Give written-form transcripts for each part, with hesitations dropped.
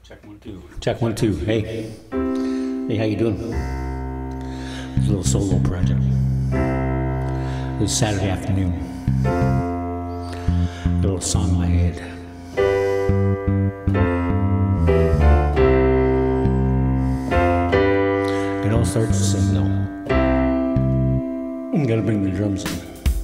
Check 1 2. Check 1 2. Hey. Hey, how you doing? It's a little solo project. It was Saturday afternoon. A little song in my head. It all starts to sing though. You gotta bring the drums in.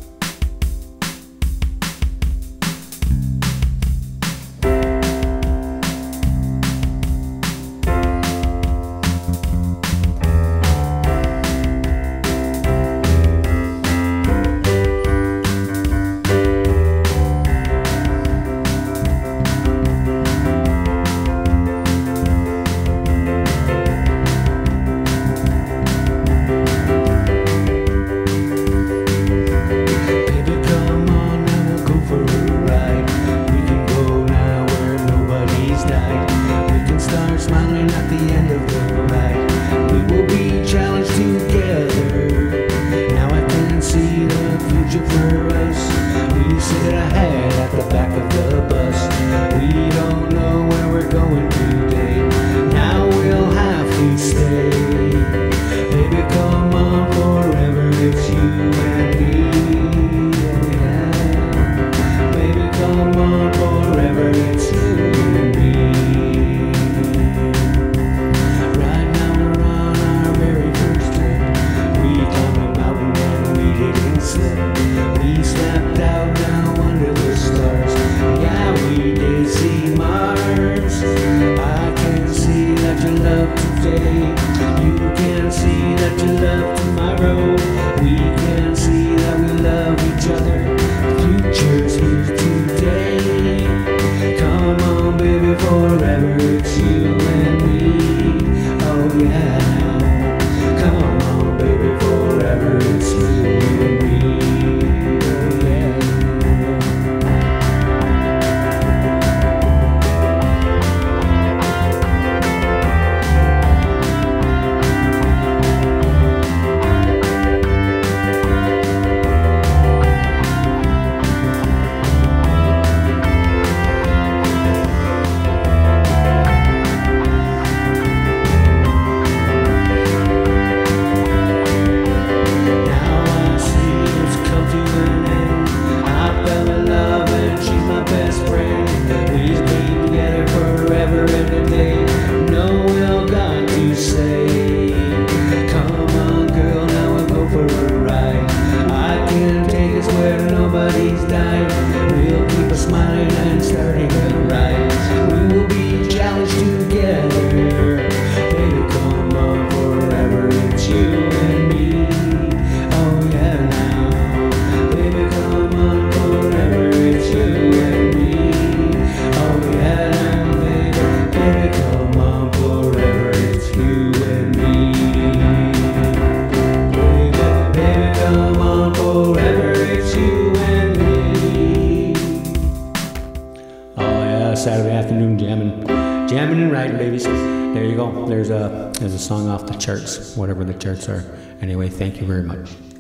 Smiling at the end of the ride, we will be challenged together. Now I can see the future for us. We sit ahead at the back of the bus. We don't know where we're going today. Now we'll have to stay. Baby, come on forever, it's you and me. Yeah. Baby, come on forever, it's you and me. Today, you can see that you love tomorrow. We can see that we love each other. The future's here today. Come on, baby, forever it's you and me. Oh yeah. Come on, baby, forever it's you and me. Oh yeah. We'll keep us smiling and starting to rise. We will be challenged together. Baby, come on forever, it's you and me. Oh yeah now. Baby, come on forever, it's you and me. Oh yeah now, baby. Baby, come on forever, it's you and me. Baby, baby, come on forever, it's you and me. Saturday afternoon jamming and riding, babies. There you go. There's a song off the charts, whatever the charts are. Anyway, thank you very much.